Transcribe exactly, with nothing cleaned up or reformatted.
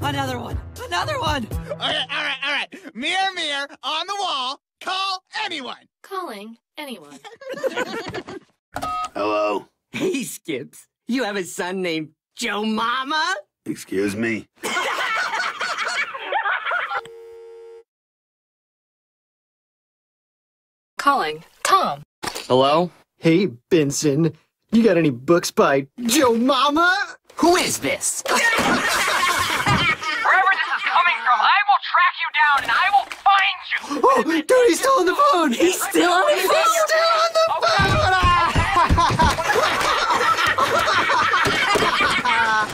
Another one. Another one. All right, all right, all right. Mirror, mirror on the wall. Call anyone. Calling anyone. Hello? Hey, Skips. You have a son named Joe Mama? Excuse me? Calling Tom. Hello? Hey, Benson. You got any books by Joe Mama? Who is this? Wherever this is coming from, I will track you down and I will find you! Oh, dude, he's still on the phone! He's still on the phone!